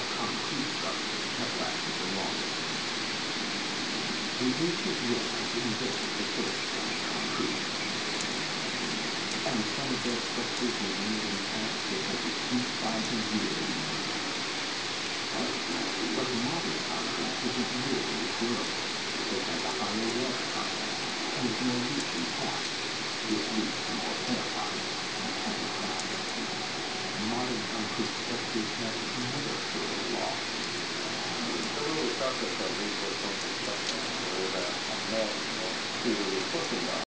concrete structures have lasted the longest. The ancient Romans invented the first kind of concrete, and some of their structures remained intact for over 2,000 years. But modern concrete isn't nearly as durable. It has a higher water content and is more loosely packed, which leads to more air pockets and tank cracks. Modern concrete structures have another fatal flaw. それを生かすためにこうちゃんとしたこうね、ね、っていうことが